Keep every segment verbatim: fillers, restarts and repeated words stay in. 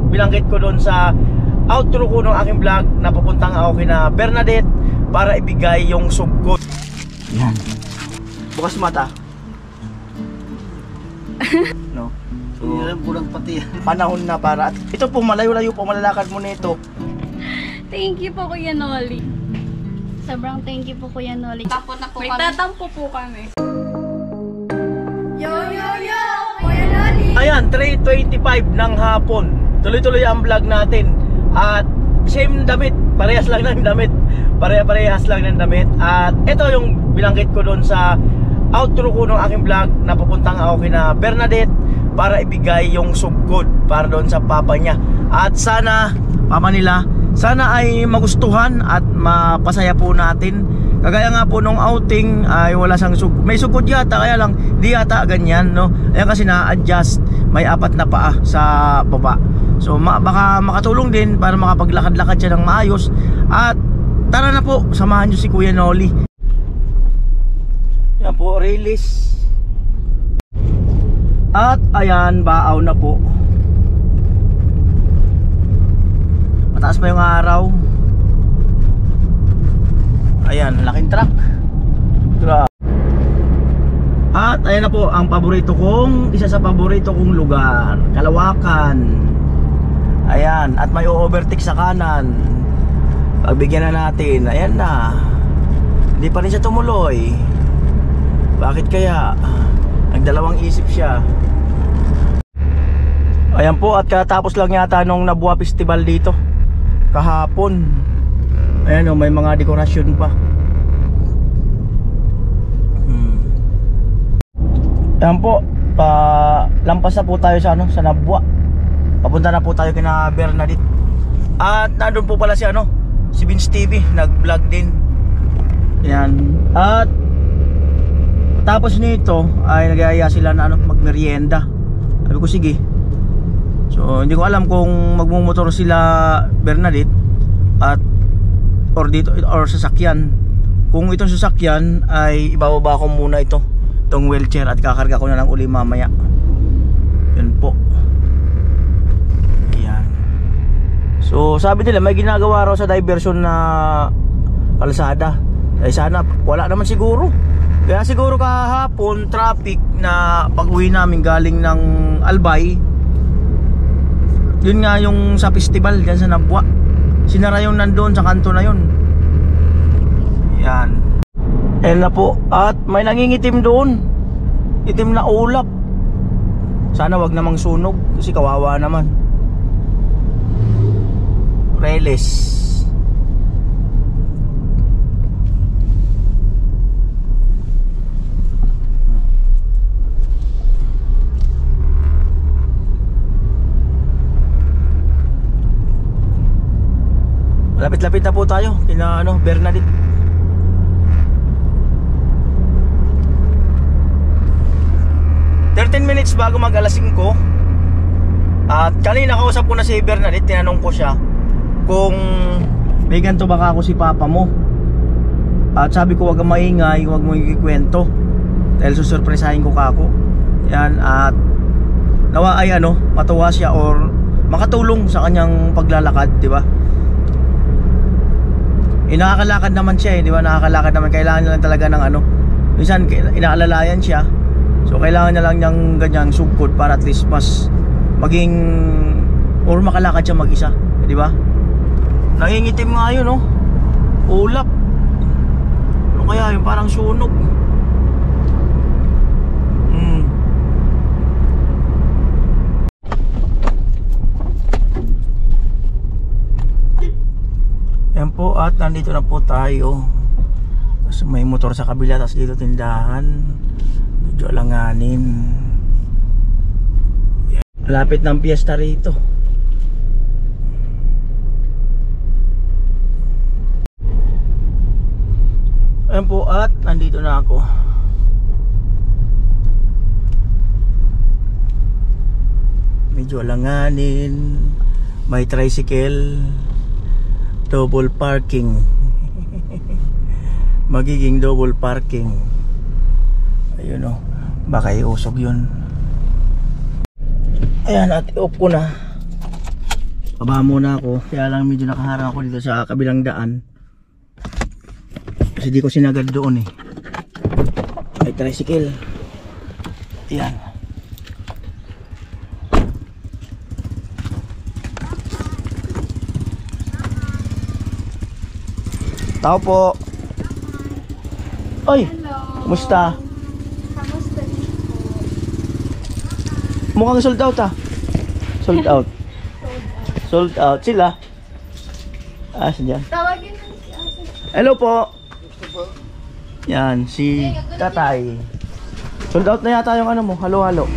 binanggit ko doon sa outro ko ng aking vlog na papuntang ako kina Bernadette para ibigay yung sugod. Yan. Bukas mata. No? So, pulang pati yan. panahon na para. At ito po, malayo-layo po malalakad mo nito. Thank you po Kuya Noli. Sobrang thank you po Kuya Noli. Tampo na po May kami. tatampo po kami. Yo, yo, yo! Kuya Noli! Ayan, three twenty-five ng hapon. Tuloy-tuloy ang vlog natin. At same damit, parehas lang ng damit. Pare-parehas lang ng damit. At ito yung binanggit ko doon sa outro ko ng aking vlog na papuntang ako kina Bernadette para ibigay yung sugod para doon sa papa niya. At sana, papa nila, sana ay magustuhan at mapasaya po natin. Kagaya nga po nung outing ay wala sang sugod. May sugod yata, kaya lang di yata ganyan, no? Ayan kasi na-adjust, may apat na paa sa baba. So ma baka makatulong din para makapaglakad-lakad siya ng maayos. At tara na po, samahan nyo si Kuya Noli. Yan po, release. At ayan, baaw na po. Mataas pa yung araw. Ayan, laking truck. Truck. At ayan na po ang paborito kong, isa sa paborito kong lugar, Kalawakan. Ayan, at may overtake sa kanan. Pagbigyan na natin. Ayan na. Hindi pa rin siya tumuloy. Bakit kaya? Nagdalawang isip siya. Ayan po, at katapos lang yata nung Nabua Festival dito kahapon. Ayan o, may mga dekorasyon pa. hmm. Ayan po, pa lampas na po tayo sa ano, sa Nabua. Papunta na po tayo kina Bernadette. At nandun po pala si ano, si Vince T V, nag-vlog din. Ayan. At tapos nito ay nag-aaya sila na ano, magmerienda. Sabi ko sige. So hindi ko alam kung magmumotor sila Bernadette at or dito or sasakyan. Kung itong sasakyan ay ibababa ko muna ito, itong wheelchair, at kakarga ko na lang uli mamaya. Yun po. Ayan. So sabi nila may ginagawa raw sa diversion na kalsada. Ay sana wala naman siguro. Kaya siguro kahapon traffic na pag-uwi namin galing ng Albay. Yun nga yung sa festival dyan sa Nabua. Sinara yung nandun sa kanto na yun. Yan. Ayan na po. At may nangingitim doon. Itim na ulap. Sana wag namang sunog kasi kawawa naman. Reles. Lapit-lapit na po tayo kina ano, Bernadette. thirteen minutes bago mag alas singko. At kanina kausap ko na si Bernadette, tinanong ko siya kung may ganito baka ako si papa mo. At sabi ko wag kang maingay, wag mo ikikwento dahil susurpresahin ko kako. Yan, at nawa ay ano, matuwa siya or makatulong sa kanyang paglalakad, di ba? Eh, nakakalakad naman siya eh, di ba? Nakakalakad naman, kailangan niya lang talaga ng ano, minsan inaalalayan siya. So kailangan niya lang niyang ganyang sugkod para at least mas maging or makalakad siya mag-isa, di ba? Nangingitim nga yun, no? Ulap. Ano kaya yung parang sunog? Hmm. Yan po, at nandito na po tayo. Tapos may motor sa kabila, tapos dito tindahan. Medyo alanganin. Yan. Lapit ng piyesta rito. Yan po, at nandito na ako. Medyo alanganin. May tricycle. Double parking. Magiging double parking. Ayun o, baka iusog yun. Ayan, at i-off ko na. Baba muna ako. Kaya lang medyo nakaharang ako dito sa kabilang daan. Kasi di ko sinagad doon eh. May tricycle. Ayan. Tao po. Oy, Hello. kumusta? Kamusta din po? Mukhang sold out ah. Sold out. Sold out sila. Ah, sadyan. Tawagin mo si ate. Hello po. Yan, si Tatay. Sold out na yata yung ano mo, halo-halo.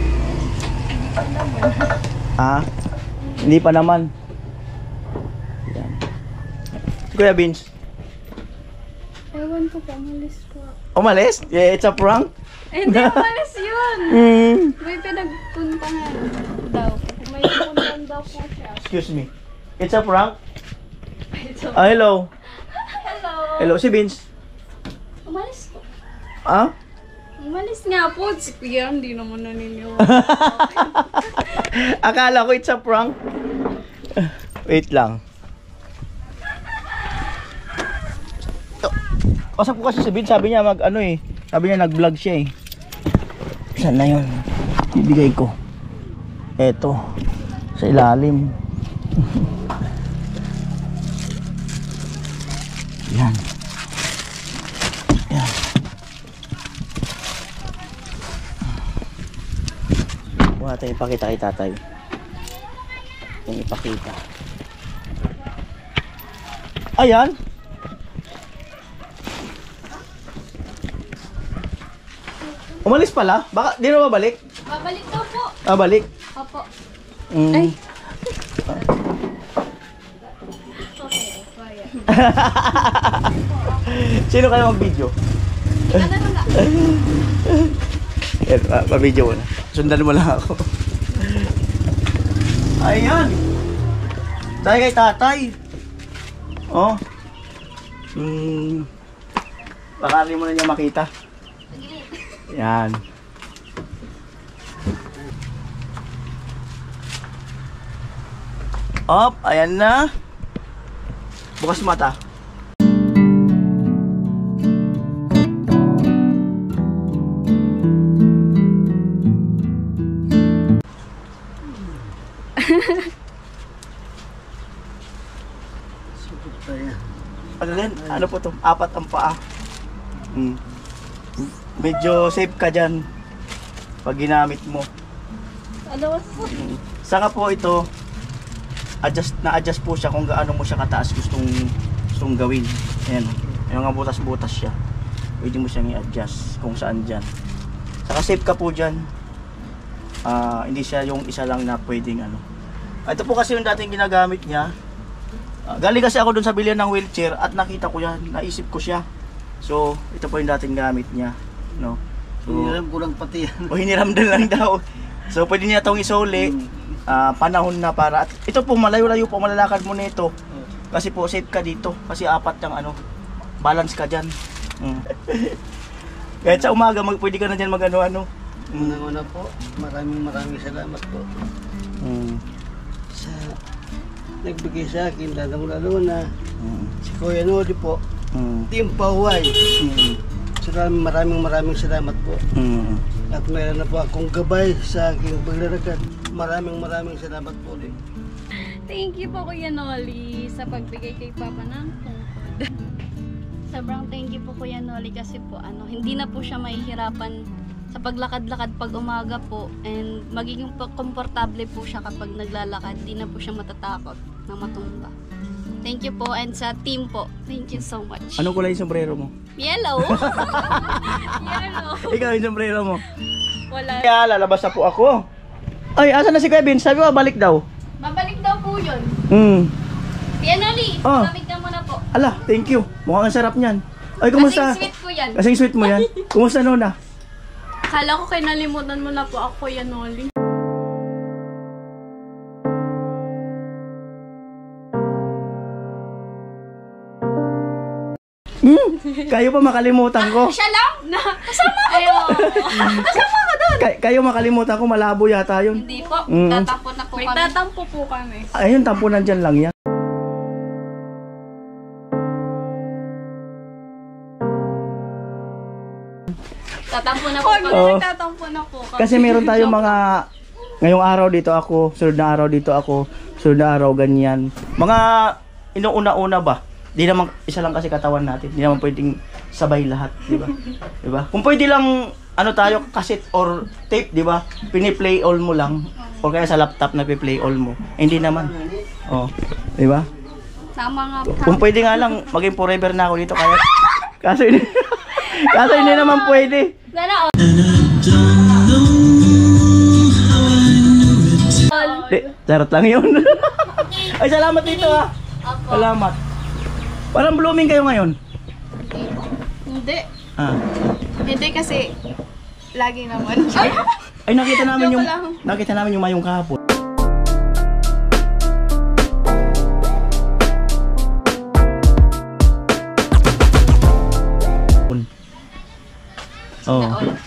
Ah, hindi pa naman. Yan. Si Kuya Vince. Ewan ko pa, malis po. Umalis? Yeah, it's a prank? Eh, hindi, malis yun. Mm. May pinagpuntahan daw. May puntahan daw po siya. Excuse me. It's a prank? Ito. Ah, hello. Hello. Hello, si Vince. Umalis po. Ah? Umalis nga po. Si Kuya, hindi naman naniniwala. Akala ko it's a prank. Wait lang. Kasap ko kasi si Vince, sabi niya mag ano eh. Sabi niya nag-vlog siya eh. Saan na yun? Bibigay ko. Eto. Sa ilalim. Yan. Yan. Buha tayo ipakita kay tatay. Yung ipakita. Ayan. Umalis pala? Baka di na mabalik? Babalik daw po. Ah, balik. Opo. Mm. Ay. Okay, kaya. Sino kayo mag-video? Ano na nga? Eh, pa- pa-video mo na. Sundan mo lang ako. Ayan. Tayo kay tatay. Oh. Hmm. Baka rin mo na niya makita. Yan. Op, ayan na. Bukas mata. Ano din? Ano po to? Apat ang paa. Hmm. Medyo safe ka dyan pag ginamit mo. Ano po? Saka po ito, adjust na-adjust po siya kung gaano mo siya kataas gustong gustong gawin. Ayan, yung nga butas-butas siya. Pwede mo siyang i-adjust kung saan dyan. Saka safe ka po dyan. Ah, hindi siya yung isa lang na pwedeng ano. Ito po kasi yung dating ginagamit niya. Ah, galing kasi ako dun sa bilihan ng wheelchair at nakita ko yan, naisip ko siya. So, ito po yung dating gamit niya, no. So, Hiniram ko lang pati yan. o hiniram din lang daw. So, pwede niya itong isuli. Ah, panahon na para. At ito po, malayo-layo po malalakad mo nito. Kasi po, safe ka dito. Kasi apat yung ano, balance ka dyan. Mm. Kahit sa umaga, mag, pwede ka na dyan mag-ano-ano. Mm. Unang-una po, maraming maraming salamat po Mm. sa nagbigay sa akin, lalong-lalo na Mm. si Kuya Noli po, Mm. Team Paway. Mm. Maraming maraming maraming salamat po. Mm. At mayroon na po akong gabay sa aking paglalakad. Maraming maraming salamat po ulit. Thank you po Kuya Noli sa pagbigay kay Papa ng tungkod. Sobrang thank you po Kuya Noli kasi po ano, hindi na po siya mahihirapan sa paglakad-lakad pag umaga po and magiging po komportable po siya kapag naglalakad. Hindi na po siya matatakot na matumba. Thank you po and sa team po. Thank you so much. Anong kulay yung sombrero mo? Yellow. Yellow. Ikaw yung sombrero mo. Wala. Kaya lalabas na po ako. Ay, asan na si Kevin? Sabi ko, balik daw. Babalik daw po yun. Hmm. Kuya Noli, Oh. lamig na muna po. Ala, thank you. Mukhang ang sarap niyan. Ay, kumusta? Kasing sweet ko yan. Kasing sweet mo yan? Kumusta Nona? Kala ko kay nalimutan mo na po ako, Kuya Noli. Hmm? Kayo pa makalimutan ko. Siya lang? Na, kasama ko doon. Kasama ko doon. Kay- kayo makalimutan ko, malabo yata yun. Hindi po, Mm. tatapon ako. kami. Nagtatampo po kami. Ayun, tampunan dyan lang yan. Tatampo na po Huwag kami. na, Oo. nagtatampo na po kami. Kasi meron tayong mga... Ngayong araw dito ako, sunod na araw dito ako, sunod na araw ganyan. Mga inuuna-una ba? Di naman isa lang kasi katawan natin. Di naman pwedeng sabay lahat, di ba? Di ba? Kung pwede lang ano tayo, cassette or tape, di ba? Pini-play all mo lang or kaya sa laptop na pi-play all mo. Eh, hindi naman. Oh, di ba? Tama nga po. Kung pwede nga lang maging forever na ako dito kaya kaso hindi kaso hindi naman pwede. Sana all. Di, charot lang yun. Ay, salamat dito ah. Salamat. Parang blooming kayo ngayon. Hindi. Ah. Hindi kasi lagi naman siya. Ay, nakita namin Joke yung lang. nakita namin yung mayong kahapon. Oh.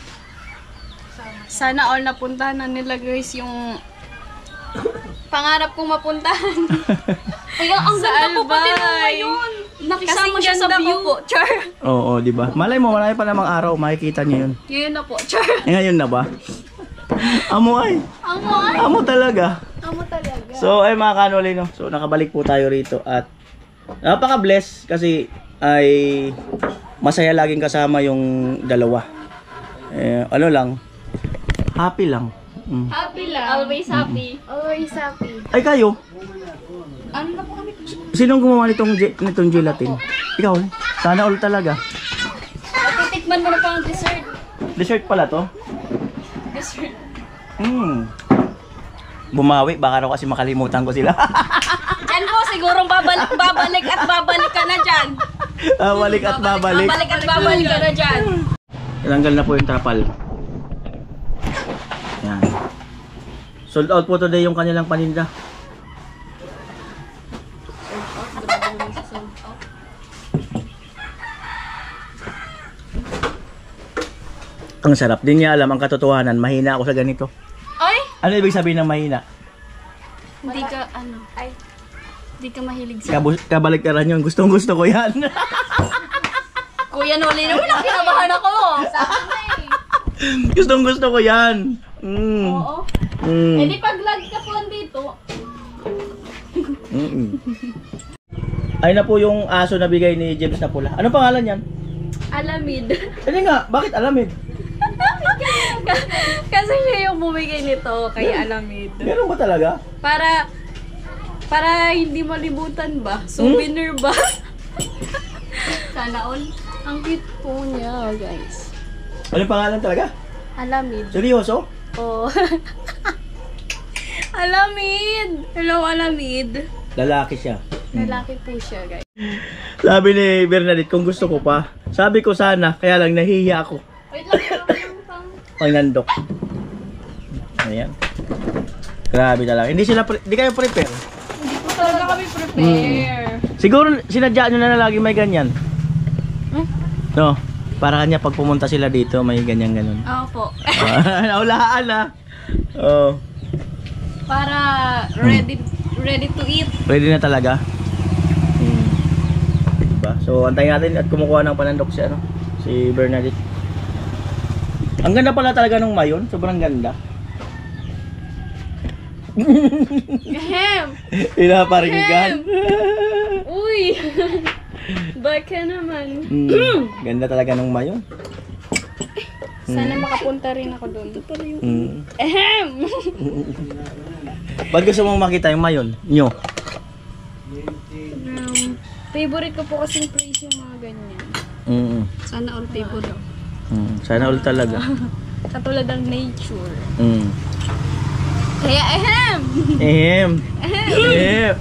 Sana all napuntahan na nila guys yung pangarap kong mapuntahan. Ay, ang Sa ganda po pati ng Albay. ngayon. Nakisama Kasing siya sa ganda ko view. po, Char. Oo, di ba? Malay mo, malay pa namang araw, makikita niyo yun. Ngayon na po, Char. Eh, ngayon na ba? Amo ay. Amo ay. Amo talaga. Amo talaga. So, ay mga kanoli, no? So, nakabalik po tayo rito at napaka-bless kasi ay masaya laging kasama yung dalawa. Eh, ano lang, happy lang. Mm. Happy lang. Always happy. Always happy. Ay, kayo? Ano na po kami? Sinong gumawa nitong, ge- nitong gelatin? Ikaw, eh? Sana all talaga. Titikman mo na pa ang dessert. Dessert pala to? Dessert. Hmm. Bumawi, baka raw kasi makalimutan ko sila. Yan po, sigurong babalik, babalik at babalik ka na dyan. Ah, balik at babalik. Babalik at babalik ka na dyan. Tanggal na po yung tapal. Yan. Sold out po today yung kanilang paninda. Ang sarap. Din niya alam ang katotohanan. Mahina ako sa ganito. Ay! Ano ibig sabihin ng mahina? Hindi ka, ano, ay, hindi ka mahilig sa... Kabu kabaliktaran yun. Gustong gusto ko yan. Kuya Noli naman, nakinabahan ako. Sabi na eh. Gustong gusto ko yan. Mm. Oo. Mm. Eh di pag lag ka po dito, Mm-mm. Ay na po yung aso na bigay ni James na pula. Anong pangalan yan? alamid. Hindi nga, bakit alamid? Kasi siya yung bumigay nito kay Alamid. Meron ba talaga? Para para hindi malibutan ba? Souvenir ba? Sana all. Ang cute po niya, guys. Anong pangalan talaga? Alamid. Seryoso? Oh. Alamid! Hello, Alamid. Lalaki siya. Lalaki po siya, guys. Sabi ni Bernadette, kung gusto ko pa, sabi ko sana, kaya lang nahihiya ako. Wait lang, yung pang... Pag nandok. Ayan. Grabe talaga. Hindi sila, pre- hindi kayo prepare. Hindi po talaga kami prepare. Siguro sinadya nyo na na lagi may ganyan. Hmm? No? Para kanya pag pumunta sila dito, may ganyan ganun. Oo po. Naulaan ah. Oh. Para ready ready to eat. Pwede na talaga. Hmm. Diba? So antayin natin at kumukuha ng panandok si ano, si Bernadette. Ang ganda pala talaga ng mayon, sobrang ganda. Ahem! Pinaparinggan. Uy! Baka naman. Hmm. Ganda talaga ng mayon. Sana makapunta rin ako doon. Hmm. Ahem! Ba't gusto mong makita yung mayon? Nyo? Um, favorite ko po kasing place yung mga ganyan. Mm. Sana all favorite. Mm. Sana all talaga. Katulad ng nature. Mm. Kaya ahem! Ehem. Ehem.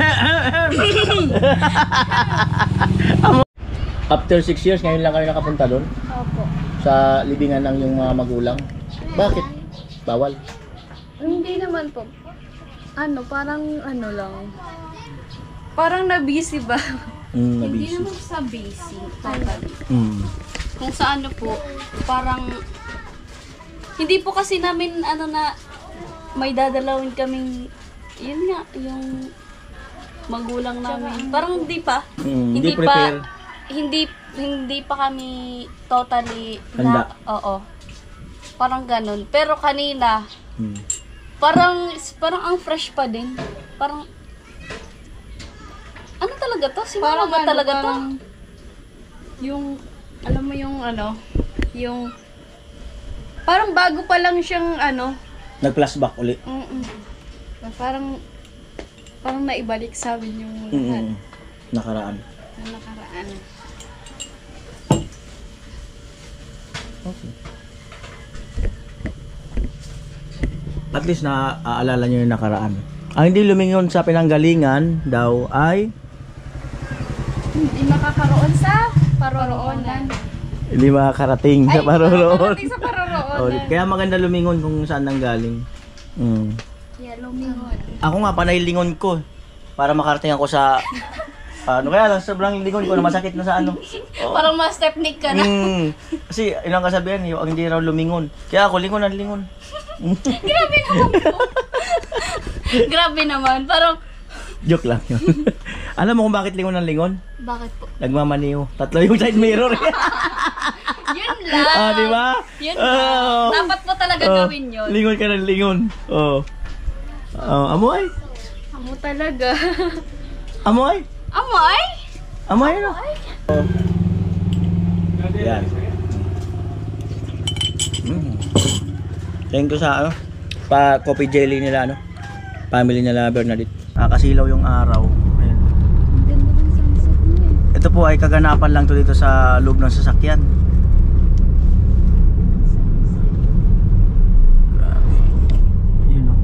After six years, ngayon lang kayo nakapunta doon? Opo. Sa libingan ng yung mga magulang? Bakit? Bawal? Hindi naman po. Ano, parang ano lang. Parang na-busy ba? Mm, Hindi nabisi. naman sa busy. Totally. Mm. Kung sa ano po, parang... Hindi po kasi namin ano na may dadalawin kaming yun nga, yung magulang namin. Parang hindi pa. Mm, hindi hindi prepare. pa, hindi, hindi pa kami totally Handa. na, oo. Parang ganun. Pero kanina, Hmm. parang, parang ang fresh pa din. Parang, ano talaga to? Si mama ba ano, talaga to? parang yung, alam mo yung ano, yung, parang bago pa lang siyang ano, Nag-flashback uli. mm parang, parang naibalik sa amin yung lahat Mm. Nakaraan. na nakaraan. Okay. At least naaalala nyo yung nakaraan. Ang hindi lumingon sa pinanggalingan daw ay Hindi makakaroon sa paroroonan. hindi makakarating sa Ay, paroroon. makakarating sa paroroonan. Oh, kaya maganda lumingon kung saan nanggaling. Mm. Kaya lumingon. Ako nga, panay lingon ko. Para makarating ako sa... ano kaya lang, sobrang lingon ko na masakit na sa ano. Oh. Parang mas technique ka na. Mm. Kasi ilang kasabihan, yung hindi raw lumingon. Kaya ako, lingon ang lingon. Grabe naman po. Grabe naman. Parang, Joke lang yun. Alam mo kung bakit lingon ang lingon? bakit po? Nagmamaniw. Tatlo yung side mirror. Yun lang. Ah, di ba? Yun Oh. lang. Dapat mo talaga Oh, gawin yun. Lingon ka ng lingon. Oh. Oh, amoy. Amo talaga. Amoy. Amoy? Amoy ano? Oh. Yan. Mm. Thank you sa ano, pa coffee jelly nila ano. Family nila Bernadette. Nakakasilaw yung araw. Ayan. Ganda ng sunset niya eh. Ito po ay kaganapan lang to dito sa loob ng sasakyan. Grabe. Yun o.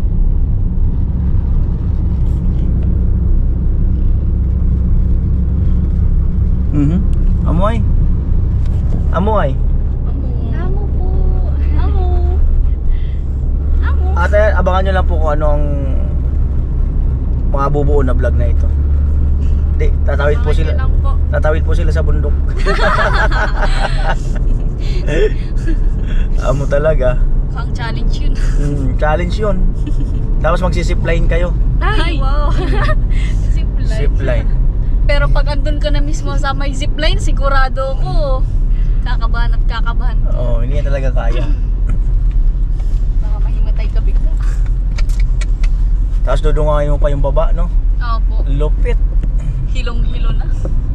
Mhm. Amoy. Amoy. Amo po. Amo. Amo. Ate, abangan nyo lang po kung anong mga bubuo na vlog na ito. Di, tatawid po sila. lang po. Tatawid po sila sa bundok. Amo talaga. Mukhang challenge yun. Mm, challenge yun. Tapos magsisipline kayo. Ay, wow. Zipline. Zipline. Pero pag andun ka na mismo sa may zipline, sigurado ko kakabahan at kakabahan. Oo, oh, hindi yan talaga kaya. Baka mahimatay ka bigla. Tapos dudungangin mo pa yung baba, no? Opo. Lupit. Hilong-hilo na.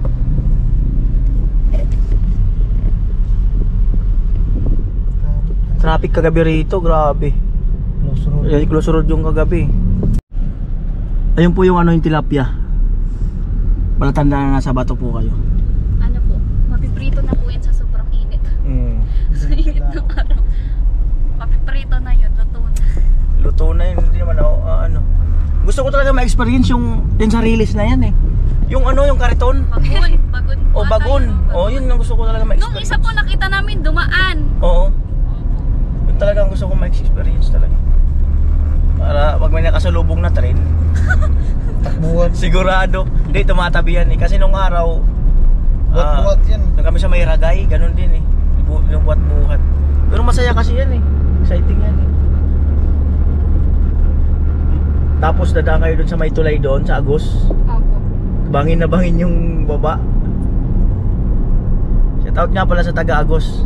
Traffic kagabi rito, grabe. Close road. Ay, close road yung kagabi. Ayun po yung ano yung tilapia. Palatanda na nasa bato po kayo. Ano po, mapiprito na po yan sa sobrang init. Mm. Sa init ng araw. Mapiprito na yun, luto na. Luto na yun, hindi naman ako, ah, ano. Gusto ko talaga ma-experience yung, yung sa release na yan eh. Yung ano, yung kariton. Bagon, bagon. O bagon. O yun ang gusto ko talaga Nung ma-experience. isa po nakita namin, dumaan. Oo. Yun talaga ang gusto ko ma-experience talaga. Para pag may nakasalubong na train, Takbuhan. sigurado. Hindi, tumatabi yan eh. Kasi nung araw, ah, Buhat-buhat yan. nung kami sa may Ragay, ganun din eh. Bu- Yung buhat-buhat. Pero masaya kasi yan eh. Exciting yan eh. Tapos dadaan kayo dun sa may tulay doon, sa Agos. Apo. Bangin na bangin yung baba. Shout out nga pala sa taga Agos.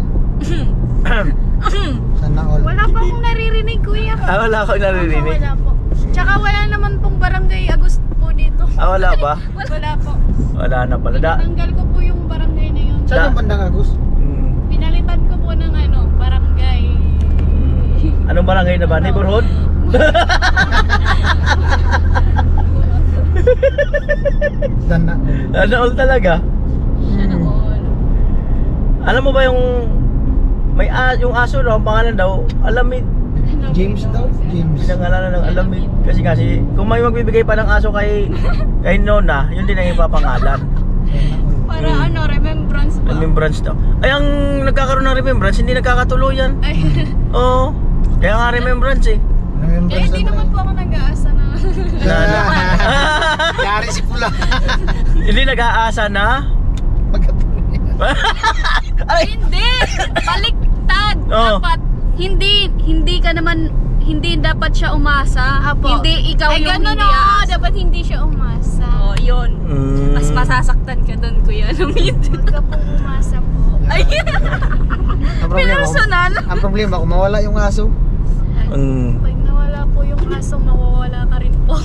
Sana all. Wala pa akong naririnig, kuya. Ah, wala ako naririnig. Wala po. Tsaka wala naman pong barangay Agust po dito. Ah, wala ba? Wala po. Wala na pala. Da Tinanggal ko po yung barangay na yun. Saan ang bandang Agus? mm. Pinalitan ko po ng ano, barangay. Anong barangay na ba? Neighborhood? Sana all. Ano all talaga? Sana all. Alam mo ba yung may a yung aso daw, ang pangalan daw, Alamid. James daw? James. Pinangalanan ng Alamid. Kasi kasi kung may magbibigay pa ng aso kay kay Nona, yun din ang ipapangalan. Para ano, remembrance ba? Remembrance daw. Ay, ang nagkakaroon ng remembrance, hindi nagkakatuluyan. Ay, Oo. Kaya nga remembrance eh. Remember eh, hindi naman po ako nag-aasa na. Na, na. Yari si Pula. Hindi nag-aasa na. Magkatuloy. Ay, Hindi! Baliktad! Oo. Dapat, hindi, hindi ka naman, hindi dapat siya umasa. Apo. Hindi ikaw Ay, yung ganun hindi oo, aasa. dapat hindi siya umasa. Oh, yun. Mm. Mas masasaktan ka doon, Kuya Lumit. Huwag ka pong umasa po. Ay, Ang problema, personal. ang problema kung mawala yung aso. Mm. Pag nawala po yung aso, mawawala ka rin po.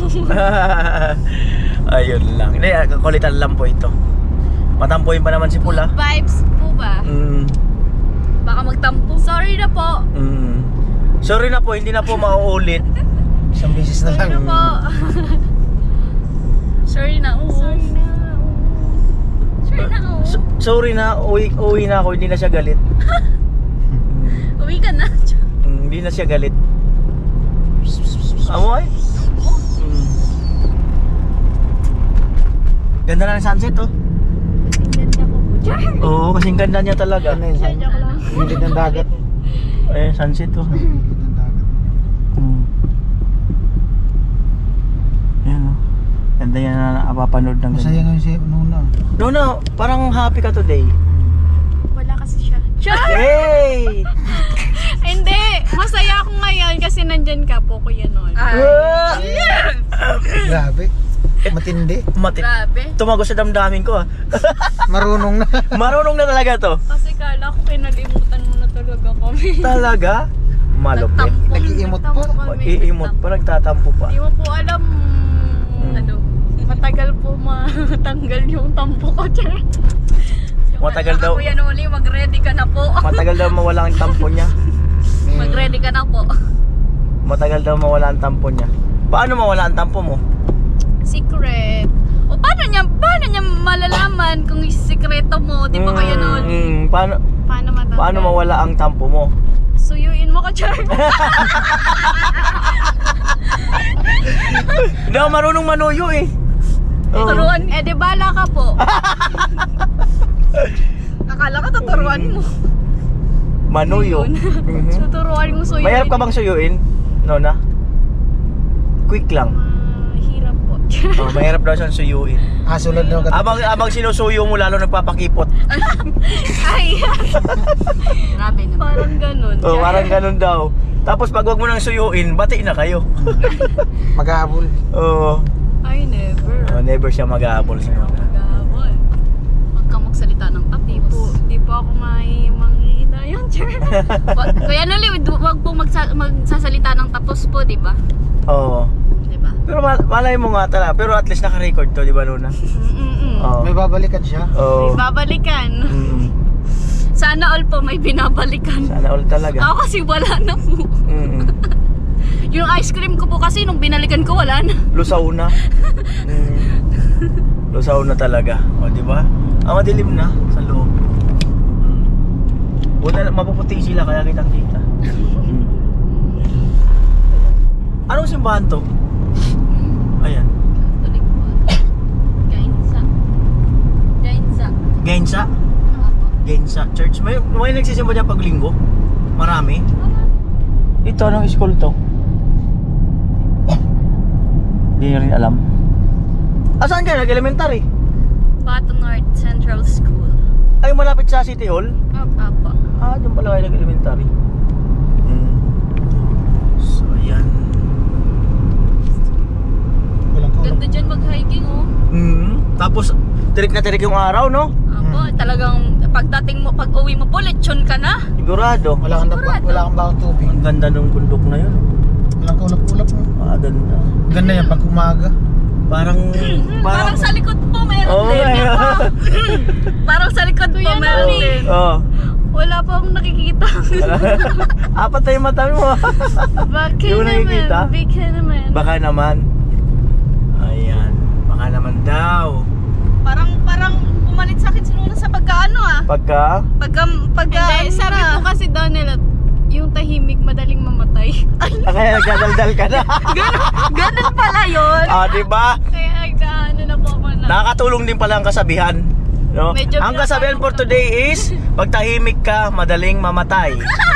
Ayun lang. Hindi, kakulitan lang po ito. Matampuin pa naman si Pula. Vibes po ba? Mm. Baka magtampo. Sorry na po. Mm. Sorry na po, hindi na po mauulit. Isang beses na lang. Sorry na po. Sorry na. Oo. Sorry na. Sorry na. Oo. So- sorry na, uwi, uwi na ako, hindi na siya galit. Uwi ka na. Mm, hindi na siya galit. Amoy? Mm. Ganda na ng sunset, oh. Ganda po po. Char! Oo, kasing ganda niya talaga. Ano yun? Char, joke lang. Hindi ng dagat. Ayun, sunset, oh. Ng dagat. Mm. Ayan, oh. Ganda yan na napapanood ng Masaya ganda. nga si Nuna. No, no, parang happy ka today. Wala kasi siya. Char! Hey! Hindi! Masaya ako ngayon kasi nandyan ka po, Kuya Nol. Ah! Grabe. Matindi. Mati. Grabe. Tumago sa damdamin ko, ah. Marunong na. Marunong na talaga to. Kasi kala ko kinalimutan mo na talaga kami. Talaga? Malupit. Nagtampo. Nag-iimot pa. Nagtampo kami. Mag-iimot pa, nagtatampo pa. Di mo po alam, Hmm. ano, matagal po matanggal yung tampo ko, Char. Matagal daw, Kuya Noli, mag-ready ka na po. matagal daw mawala ang tampo niya. Mag-ready ka na po. Matagal daw mawala ang tampo niya. Paano mawala ang tampo mo? Secret. O paano niya, paano niya malalaman kung sikreto mo, di ba Kuya Noli? Mm, paano, Paano matanggal? paano mawala ang tampo mo? Suyuin mo ka, Char. Hindi ako marunong manuyo eh. Oh. Turuan, eh di bala ka po. Akala ko tuturuan mo. Manuyo. Mhm. Tuturuan mo suyuin. Mahirap ka bang suyuin? Nona? Quick lang. Ah, hirap po. Oh, mahirap daw siyang suyuin. Ah, sulod na ako. Abang, abang sinusuyo mo lalo nagpapakipot. Ay, Grabe naman. parang ganun. Oh, parang ganun daw. Tapos pag wag mo nang suyuin, bati na kayo. Mag-aabol. Oo. Ay, never. Oh, never siya mag-aabol si Nona. Gabon. Huwag kang magsalita ng Di po, tapos. di po ako may manghihina yun, Char. Wa- Kuya Noli, huwag po magsa- magsasalita ng tapos po, di ba? Oo. Di ba? Pero mal- malay mo nga talaga. Pero at least naka-record to, di ba Nona? Mm-mm. Oo. May babalikan siya. Oo. Babalikan. Mm. Sana all po may binabalikan. Sana all talaga. Ako kasi wala na po. Mm. Yung ice cream ko po kasi nung binalikan ko wala na. Lusaw na. Mm. Lusaw na talaga. O, di ba? Ah, madilim na sa loob. Buta na, mapuputi sila kaya kitang kita. Mm. Anong simbahan to? Ayan. Tulig po. Gainsa. Gainsa. Gainsa? Apo. Gainsa Church. May, may nagsisimba dyan pag linggo? Marami? Ito, anong school to? Hindi rin alam. Ah, saan kayo? Nag-elementary? Bato North Central School. Ay, malapit sa City Hall? Apo. Ah, doon pala kayo nag-elementary. Hmm. So, ayan. Walang kaulap. Ganda dyan mag-hiking oh. Hmm. Tapos, tirik na tirik yung araw, no? Apo, talagang pagdating mo, pag uwi mo po, lechon ka na. Sigurado. Wala kang, Sigurado. wala kang bawang tubig. Ang ganda ng bundok na yun. Walang kaulap-ulap mo. Ah, ganda. Ganda yan pag umaga. Parang, Parang sa likod po meron Oh, din. yeah. Parang sa likod po Kuya meron Noli. din. Oh. Wala pa akong nakikita. Apat na yung mata mo. Baka Yung nakikita? naman. Baka naman. Baka naman. Ayan. Baka naman daw. Parang parang pumalit sa akin sinuna sa pagkaano ah. Pagka, Pagka pagka Hindi, sabi na. po kasi daw nila, yung tahimik madaling mamatay. ah, kaya nagdadaldal ka na. Ganun pala yun. Ah, di ba? Kaya nagdaano na po ako na. Nakakatulong din pala ang kasabihan. No? Medyo Ang kasabihan for today is, pag tahimik ka, madaling mamatay.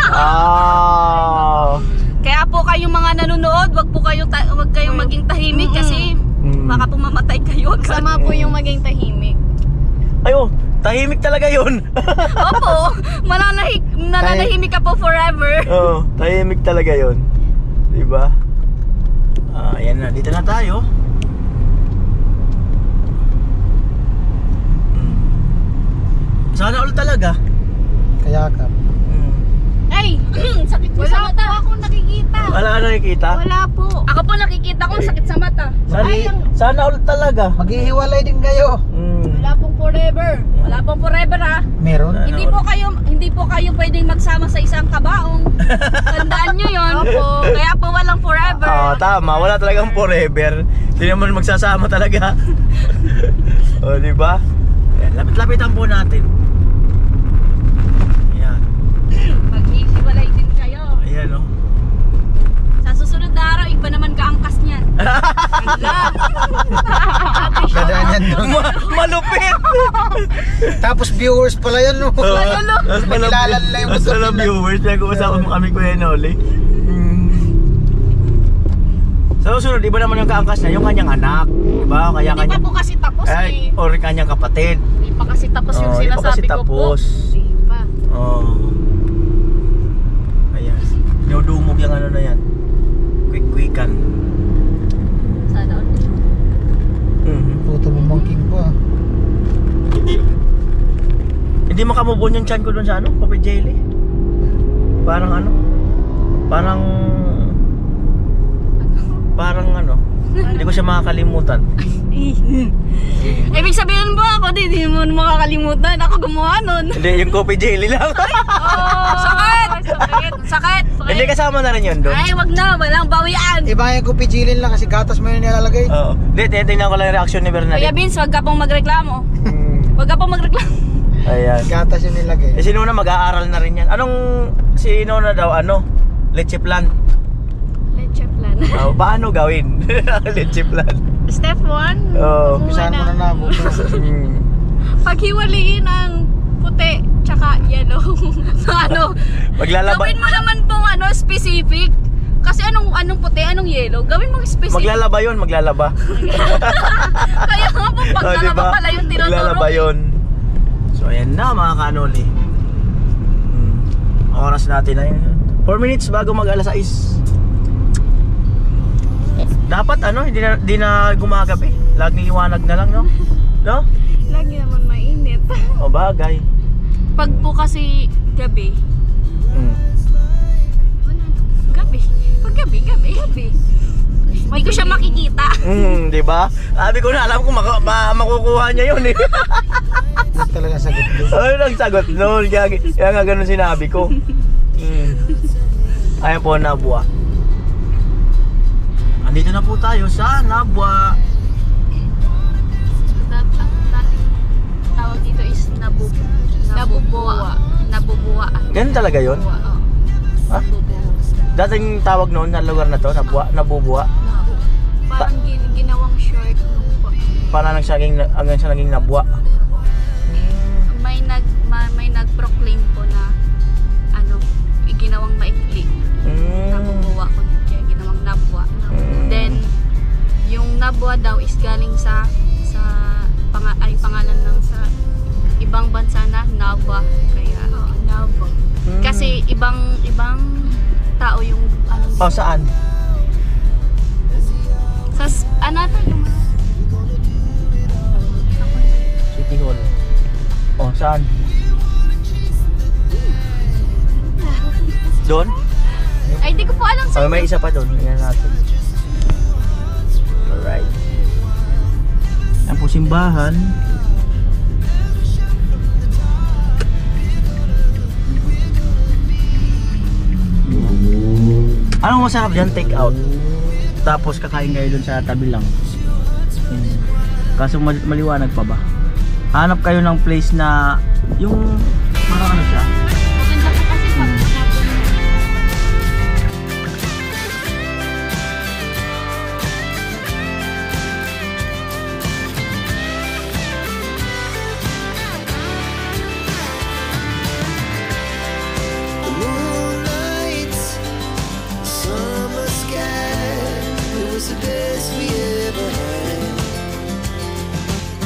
Ah. Kaya po kayong mga nanonood, wag po kayong ta- wag kayong maging tahimik kasi Mm. baka po mamatay kayo agad. Sama po yung maging tahimik. Ayo, tahimik talaga yun. Opo, mananahik, nananahimik ka po forever. Oo, tahimik talaga yun. Diba? Ah, ayan na, dito na tayo. Hmm. Sana all talaga. Kaya ka. Hmm. Ay! Sakit ko sa mata. Wala po akong nakikita. Wala ka nakikita? Wala po. Ako po nakikita ko sakit sa mata. Sana, sana all talaga. Maghihiwalay din kayo. Hmm. Wala pong forever. Wala pong forever ha. Meron? Sana Hindi all. po kayo hindi po kayo pwedeng magsama sa isang kabaong. Tandaan nyo yun. Opo. Kaya po walang forever. Ah, tama. Wala talagang forever. Hindi naman magsasama talaga. O, di ba? Ayan, lapit-lapitan po natin. Ayan. Mag-iiwalay din kayo. Ayan, oh. Sa susunod na araw, iba naman kaangkas niyan. Dadaan yan doon. Ma malupit! Tapos viewers pala yan, no? Tapos pala, Nakilala nila yung tapos motor pala nila. viewers, nag-uusapan mo kami Kuya Noli. Hmm. Sa susunod, iba naman yung kaangkas niya, yung kanyang anak. Diba? Kaya Hindi pa kanya, po kasi tapos eh. ay, or kanyang kapatid. Hindi pa kasi tapos yung Oh, hindi pa kasi sinasabi ko po. tapos. Hindi pa. Oh. Ayan. Dinudumog yung ano na yan. Quick-quickan. Sana all. Mhm. Puto mo monkey pa. Hindi makamubon yung chan ko dun sa ano, Coffee Jelly. Parang ano? Parang Parang ano? Hindi ko siya makakalimutan. Ibig sabihin mo ako, di, di mo makakalimutan. Ako gumawa nun. Hindi, yung Coffee Jelly lang. Oh, sakit! Sakit! Sakit! Hindi kasama na rin yun doon. Ay, wag na. Walang bawian. Iba yung kupijilin lang kasi gatas mo yun nilalagay. Oo. Hindi, tinitingnan ko lang yung reaction ni Kuya Bernadette. Vince, wag ka pong magreklamo. Hmm. Wag ka pong magreklamo. Ayan. Gatas yun nilagay. Eh, sino na mag-aaral na rin yan? Anong, sino na daw, ano? Leche plan. Leche plan. Oh, paano gawin? Leche plan. Step one. Oo. Saan mo na nabuto? Hmm. Paghiwaliin ang puti tsaka yellow. ano? Maglalaba. Gawin mo naman pong ano, specific. Kasi anong anong puti, anong yellow? Gawin mo specific. Maglalaba yun, maglalaba. Kaya nga po, pag Oh, nalaba diba? pala yung tinuturo. Maglalaba yun. So, ayan na mga kanoli. Hmm. Oras natin na yun. four minutes bago mag alas sais. Dapat ano, hindi na, hindi na gumagabi. Laging liwanag na lang, no? No? Lagi naman mainit. O bagay. Pag po kasi gabi, Hmm. wala na. Gabi. Pag gabi, gabi, gabi. Hindi ko siya makikita. Hmm, di ba? Sabi ko na alam ko maka, ma, makukuha niya yun eh. Huwag talaga sagot doon. Ay, nagsagot noon. Kaya, kaya nga ganun sinabi ko. Hmm. Ayaw po Nabwa. Andito na po tayo sa Nabwa. Dat- dating tawag dito is nabu nabubuwa. Nabubuwa. Ganun talaga yun? Nabubuwa, oo. Ha? Nabubuwa. Dating tawag noon sa lugar na to, Nabwa, Nabubuwa. Nabu- Parang gin- ginawang short nung po. Para nagsaging, hanggang sa naging Nabwa. May nag ma- may nag-proclaim po na ano, iginawang maikli. Mm. Nabubuwa ko kaya ginawang nabwa. Mm. Then yung nabwa daw is galing sa sa panga, ay pangalan ng sa ibang bansa na Nabwa kaya Nabwa. Mm. Kasi ibang ibang tao yung ano Oh, saan? sa s- ano to yung City Hall. Oh, saan? Doon? ay di ko po alam sa Oh, may isa pa doon. Tingnan natin. Alright. Yan po simbahan. Anong masarap dyan? Take out. Tapos kakain kayo dun sa tabi lang. Hmm. Kaso mal- maliwanag pa ba? Hanap kayo ng place na yung parang ano siya?